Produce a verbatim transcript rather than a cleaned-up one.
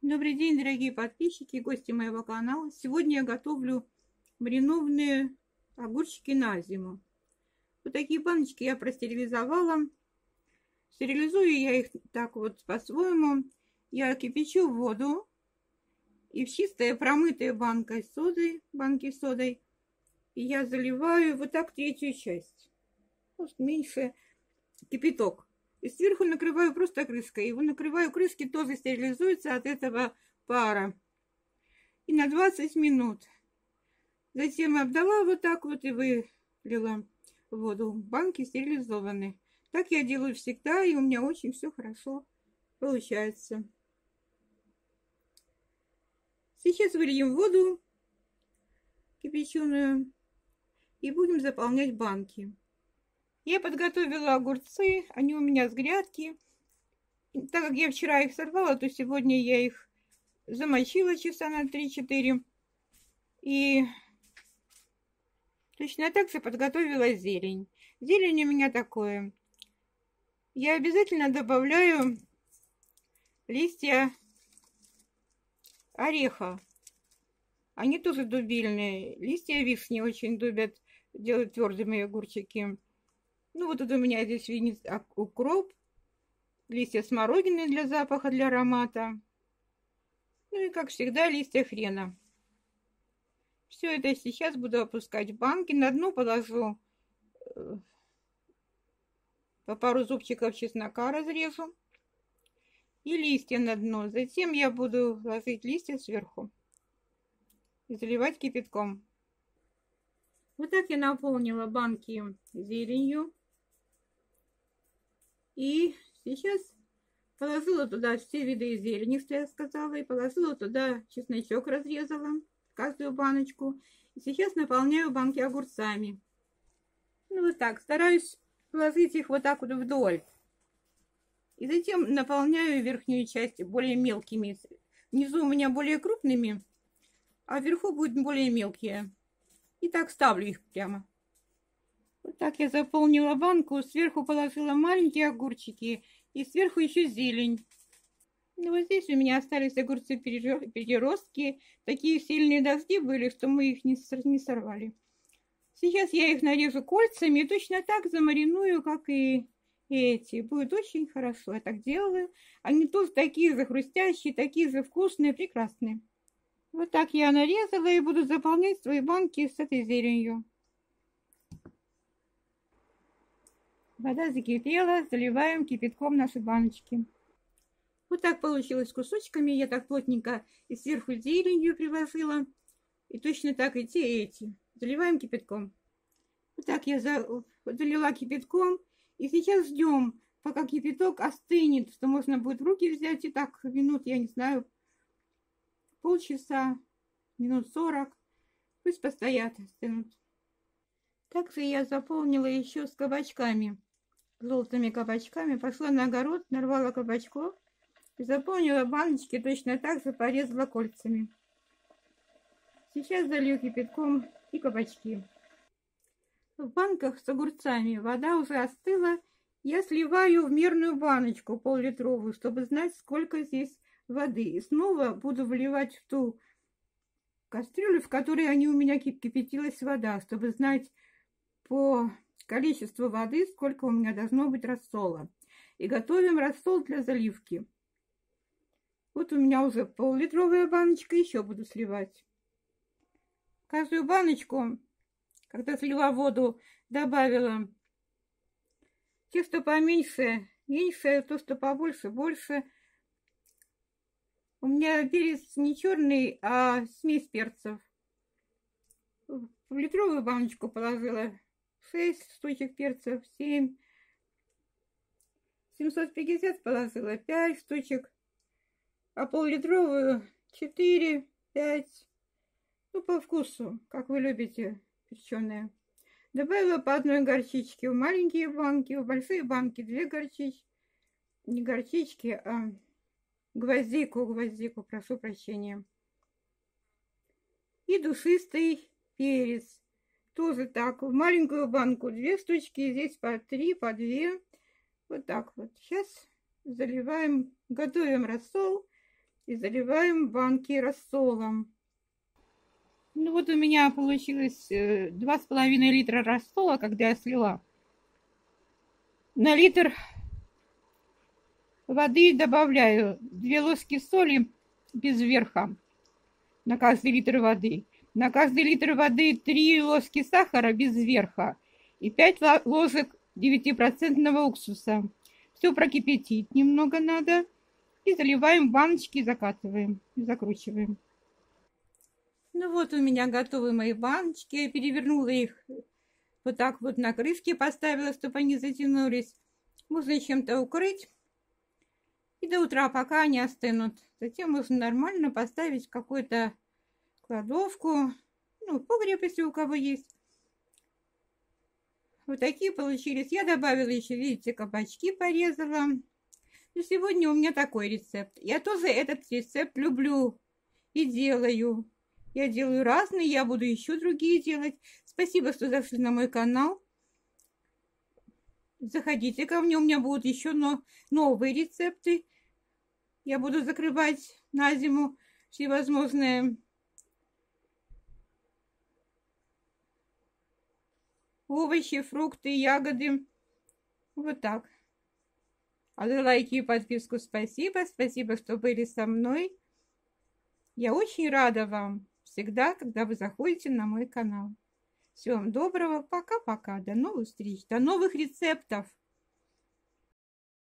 Добрый день, дорогие подписчики и гости моего канала. Сегодня я готовлю маринованные огурчики на зиму. Вот такие баночки я простерилизовала. Стерилизую я их так вот по-своему. Я кипячу воду и в чистое промытое банкой соды, банки с содой я заливаю вот так третью часть. Может, меньше кипяток. И сверху накрываю просто крышкой. Его накрываю крышкой, тоже стерилизуется от этого пара. И на двадцать минут. Затем обдала вот так вот и вылила воду. Банки стерилизованы. Так я делаю всегда, и у меня очень все хорошо получается. Сейчас выльем воду кипяченую и будем заполнять банки. Я подготовила огурцы, они у меня с грядки. Так как я вчера их сорвала, то сегодня я их замочила часа на три-четыре. И точно так же подготовила зелень. Зелень у меня такое. Я обязательно добавляю листья ореха. Они тоже дубильные. Листья вишни очень дубят, делают твердыми огурчики. Ну вот тут у меня здесь виден укроп, листья смородины для запаха, для аромата. Ну и как всегда листья хрена. Все это сейчас буду опускать в банки. На дно положу по пару зубчиков чеснока, разрежу. И листья на дно. Затем я буду ложить листья сверху и заливать кипятком. Вот так я наполнила банки зеленью. И сейчас положила туда все виды зелени, что я сказала, и положила туда чесночок, разрезала в каждую баночку. И сейчас наполняю банки огурцами. Ну вот так, стараюсь положить их вот так вот вдоль. И затем наполняю верхнюю часть более мелкими. Внизу у меня более крупными, а вверху будут более мелкие. И так ставлю их прямо. Вот так я заполнила банку, сверху положила маленькие огурчики и сверху еще зелень. Ну, вот здесь у меня остались огурцы переростки. Такие сильные дожди были, что мы их не сорвали. Сейчас я их нарежу кольцами и точно так замариную, как и эти. Будет очень хорошо. Я так делаю. Они тоже такие же хрустящие, такие же вкусные, прекрасные. Вот так я нарезала и буду заполнять свои банки с этой зеленью. Вода закипела, заливаем кипятком наши баночки. Вот так получилось кусочками. Я так плотненько и сверху зеленью приложила. И точно так и те, и эти. Заливаем кипятком. Вот так я залила кипятком. И сейчас ждем, пока кипяток остынет, что можно будет в руки взять. И так минут, я не знаю, полчаса, минут сорок. Пусть постоят, остынут. Также я заполнила еще с кабачками. Желтыми кабачками. Пошла на огород, нарвала кабачков. Заполнила баночки, точно так же порезала кольцами. Сейчас залью кипятком и кабачки. В банках с огурцами вода уже остыла. Я сливаю в мерную баночку пол-литровую, чтобы знать, сколько здесь воды. И снова буду вливать в ту кастрюлю, в которой они у меня кипятилась вода, чтобы знать по количеству воды, сколько у меня должно быть рассола. И готовим рассол для заливки. Вот у меня уже пол-литровая баночка, еще буду сливать. В каждую баночку, когда слила воду, добавила те, что поменьше, меньше, то, что побольше, больше. У меня перец не черный, а смесь перцев. В литровую баночку положила шесть штучек перцев, семь. семьсот пятьдесят положила пять штучек. А пол-литровую четыре, пять. Ну, по вкусу, как вы любите, перченые. Добавила по одной горчичке в маленькие банки, в большие банки две горчички. Не горчички, а гвоздику, гвоздику, прошу прощения. И душистый перец. Тоже так, в маленькую банку две штучки, здесь по три, по две. Вот так вот. Сейчас заливаем, готовим рассол. и заливаем банки рассолом. Ну вот у меня получилось два с половиной литра рассола, когда я слила. На литр воды добавляю две ложки соли без верха на каждый литр воды. На каждый литр воды три ложки сахара без верха и пять ложек девятипроцентного уксуса. Все прокипятить немного надо. И заливаем в баночки, и закатываем, и закручиваем. Ну вот у меня готовы мои баночки. Я перевернула их вот так вот на крышке, поставила, чтобы они затянулись. Можно чем-то укрыть. И до утра, пока они остынут. Затем можно нормально поставить в какую-то кладовку. Ну, погреб, если у кого есть. Вот такие получились. Я добавила еще, видите, кабачки порезала. И сегодня у меня такой рецепт. Я тоже этот рецепт люблю и делаю. Я делаю разные, я буду еще другие делать. Спасибо, что зашли на мой канал. Заходите ко мне, у меня будут еще новые рецепты. Я буду закрывать на зиму всевозможные овощи, фрукты, ягоды. Вот так. А за лайки и подписку спасибо. Спасибо, что были со мной. Я очень рада вам всегда, когда вы заходите на мой канал. Всего вам доброго. Пока-пока. До новых встреч. До новых рецептов.